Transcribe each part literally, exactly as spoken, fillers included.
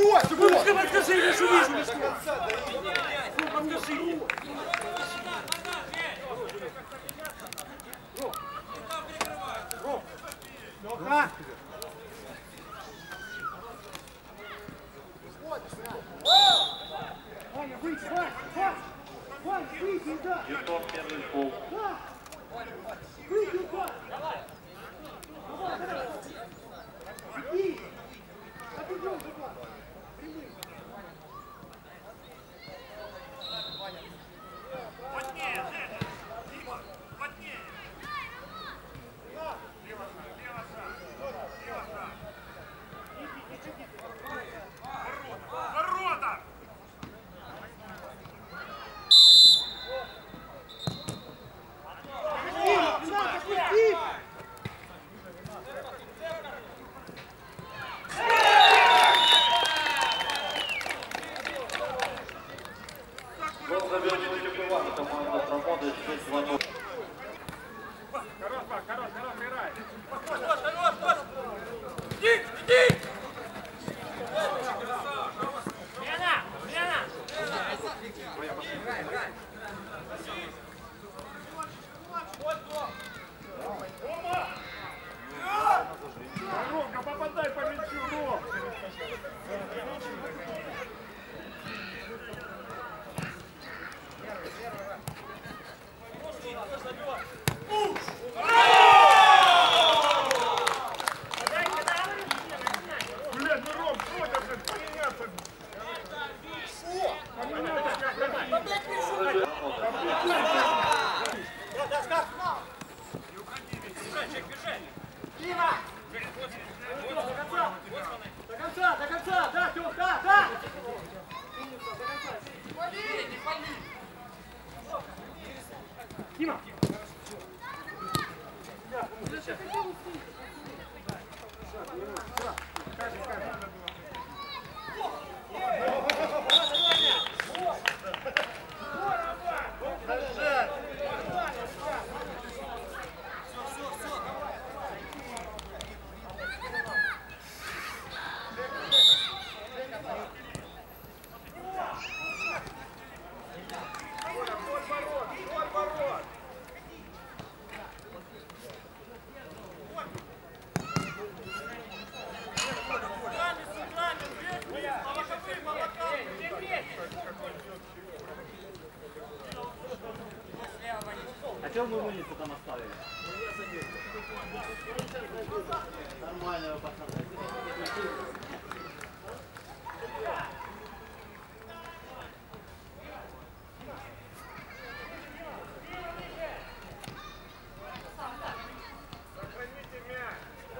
брось его! Ну, подкажи, вижу, вижу, Мишка. Ну, подкажи. Лёха! Ваня, выйди, Ваня! Ваня! Ваня, выйди, да! Ютон первый пол. Да! Выйди, Ваня! Давай! Давай, давай! Иди! Обидём, давай! Прямый! Плотнее, Женя! Дима, плотнее! Лево шаг, лево шаг, лево шаг! Ворота! Ворота! Не надо, пусти! Гол забил Чулюк Иван, команда «Промода» шесть два ноль. Хорош, Пак, хорош, хорош, играй! Хорош, хорош, хорош. Иди, иди. Лена, Лена. Играй, играй. Ромка, попадай по мячу, Ром! Блядь, ну Ром, что это же поменяться? Что? Поменяться как Дима! До конца, до конца, да, Тём, да, да! До конца. Дима! А чего мы мыльницу там оставили? Нормального пацана. Сохраните мяч!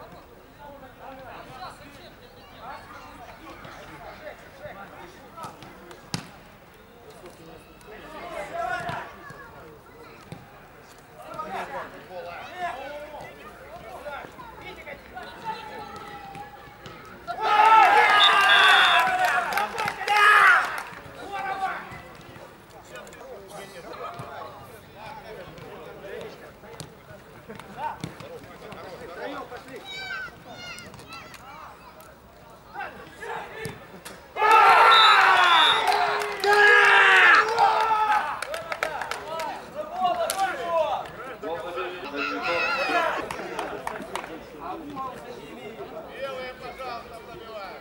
Белые, пожалуйста, забивай!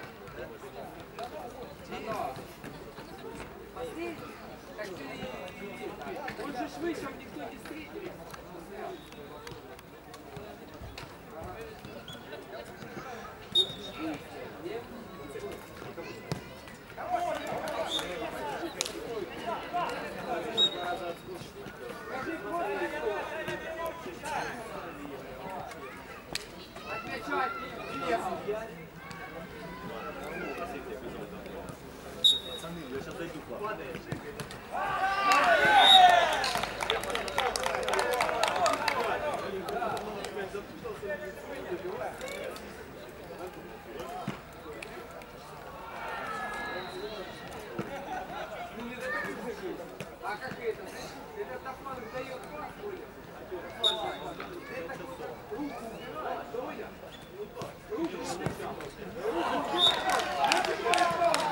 Он же швы, там никто не встретил. Пацаны, я сейчас зайду к вам. А как это? Этот Тафман дает пас, это руку убирает, Толя. Руку убирает.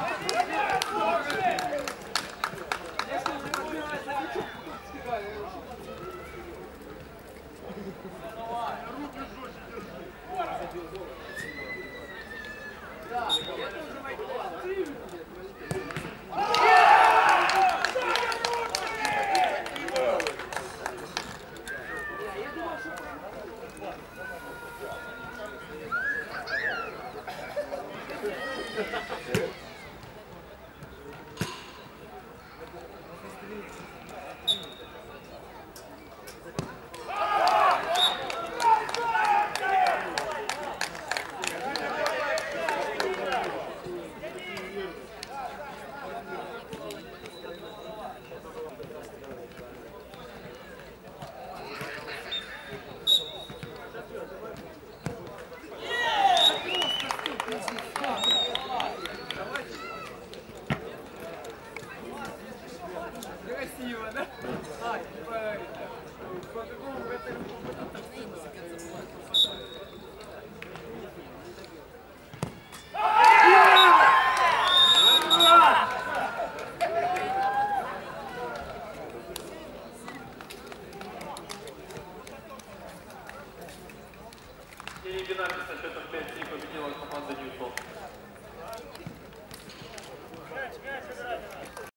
Красиво, да? А, типа, по какому в этой И динамика со счетом пять три победила команда Ньютон.